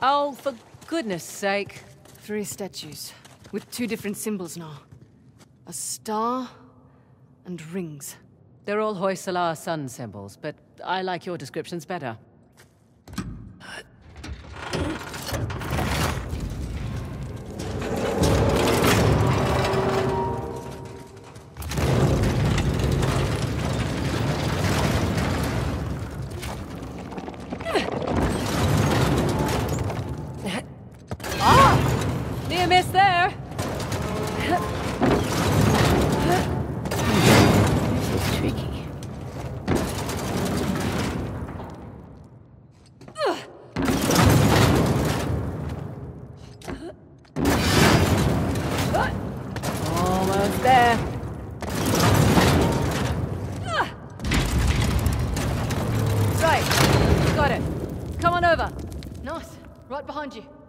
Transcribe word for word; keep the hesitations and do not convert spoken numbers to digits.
Oh, for goodness sake. Three statues, with two different symbols now. A star and rings. They're all Hoysala sun symbols, but I like your descriptions better. Ah! Near miss there! This is tricky. Almost there. Right, got it. Come on over. Nice. Right behind you.